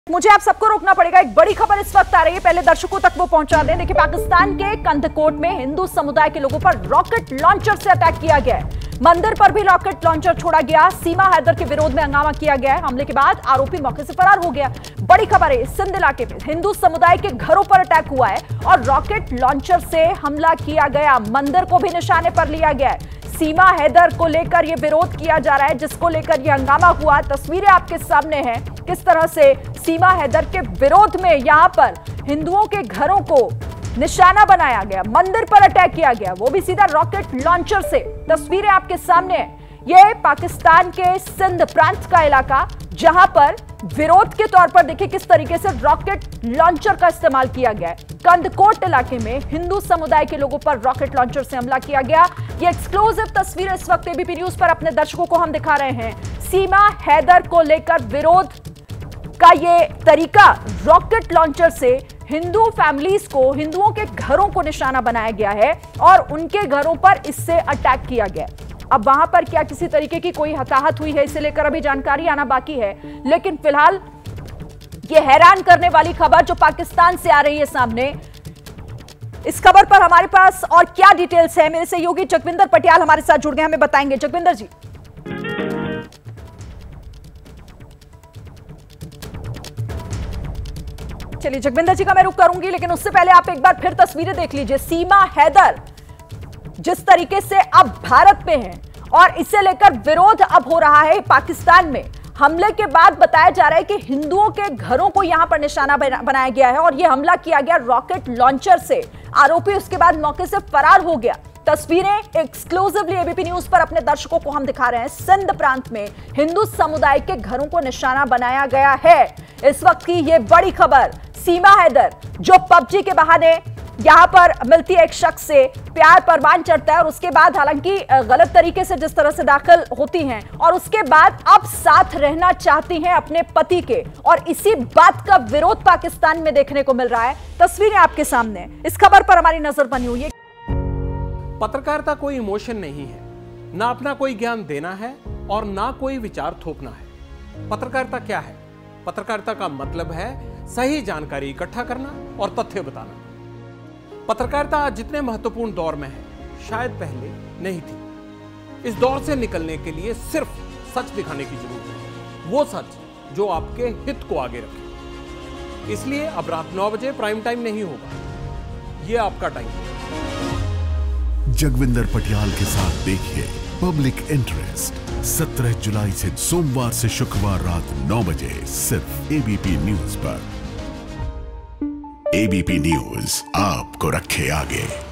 मुझे आप सबको रोकना पड़ेगा। एक बड़ी खबर इस वक्त आ रही है, पहले दर्शकों तक वो पहुंचा दें। देखिए, पाकिस्तान के कंदकोट में हिंदू समुदाय के लोगों पर रॉकेट लॉन्चर से अटैक किया गया है। मंदिर पर भी रॉकेट लॉन्चर छोड़ा गया। सीमा हैदर के विरोध में हंगामा किया गया है। हमले के बाद आरोपी मौके से फरार हो गया। बड़ी खबर है, सिंध इलाके में हिंदू समुदाय के घरों पर अटैक हुआ है और रॉकेट लॉन्चर से हमला किया गया। मंदिर को भी निशाने पर लिया गया है। सीमा हैदर को लेकर यह विरोध किया जा रहा है, जिसको लेकर यह हंगामा हुआ। तस्वीरें आपके सामने हैं, किस तरह से सीमा हैदर के विरोध में यहां पर हिंदुओं के घरों को निशाना बनाया गया, मंदिर पर अटैक किया गया, वो भी सीधा रॉकेट लॉन्चर से। तस्वीरें आपके सामने हैं। यह पाकिस्तान के सिंध प्रांत का इलाका, जहां पर विरोध के तौर पर देखिए किस तरीके से रॉकेट लॉन्चर का इस्तेमाल किया गया है। कंदकोट इलाके में हिंदू समुदाय के लोगों पर रॉकेट लॉन्चर से हमला किया गया। ये एक्सक्लूसिव तस्वीर इस वक्त एबीपी न्यूज पर अपने दर्शकों को हम दिखा रहे हैं। सीमा हैदर को लेकर विरोध का ये तरीका, रॉकेट लॉन्चर से हिंदू फैमिलीज को, हिंदुओं के घरों को निशाना बनाया गया है और उनके घरों पर इससे अटैक किया गया। अब वहां पर क्या किसी तरीके की कोई हताहत हुई है, इसे लेकर अभी जानकारी आना बाकी है। लेकिन फिलहाल ये हैरान करने वाली खबर जो पाकिस्तान से आ रही है सामने, इस खबर पर हमारे पास और क्या डिटेल्स है, मेरे सहयोगी जगविंदर पटियाल हमारे साथ जुड़ गए, हमें बताएंगे। जगविंदर जी। चलिए, जगविंदर जी का मैं रुख करूंगी, लेकिन उससे पहले आप एक बार फिर तस्वीरें देख लीजिए। सीमा हैदर जिस तरीके से अब भारत में है और इसे लेकर विरोध अब हो रहा है पाकिस्तान में। हमले के बाद बताया जा रहा है कि हिंदुओं के घरों को यहां पर निशाना बनाया गया है और यह हमला किया गया रॉकेट लॉन्चर से। आरोपी उसके बाद मौके से फरार हो गया। तस्वीरें एक्सक्लूसिवली एबीपी न्यूज पर अपने दर्शकों को हम दिखा रहे हैं। सिंध प्रांत में हिंदू समुदाय के घरों को निशाना बनाया गया है। इस वक्त की यह बड़ी खबर, सीमा हैदर जो पबजी के बहाने यहां पर मिलती है एक शख्स से, प्यार परवान चढ़ता है और उसके बाद हालांकि गलत तरीके से जिस तरह से दाखिल होती हैं और उसके बाद अब साथ रहना चाहती हैं अपने पति के, और इसी बात का विरोध पाकिस्तान में देखने को मिल रहा है। तस्वीरें आपके सामने, इस खबर पर हमारी नजर बनी हुई है। पत्रकारिता कोई इमोशन नहीं है, ना अपना कोई ज्ञान देना है और ना कोई विचार थोपना है। पत्रकारिता क्या है? पत्रकारिता का मतलब है सही जानकारी इकट्ठा करना और तथ्य बताना। पत्रकारिता आज जितने महत्वपूर्ण दौर में है, शायद पहले नहीं थी। इस दौर से निकलने के लिए सिर्फ सच दिखाने की जरूरत है, वो सच जो आपके हित को आगे रखे। इसलिए अब रात 9 बजे प्राइम टाइम नहीं होगा, ये आपका टाइम है। जगविंदर पटियाल के साथ देखिए पब्लिक इंटरेस्ट 17 जुलाई से सोमवार से शुक्रवार रात 9 बजे सिर्फ एबीपी न्यूज पर। एबीपी न्यूज आपको रखे आगे।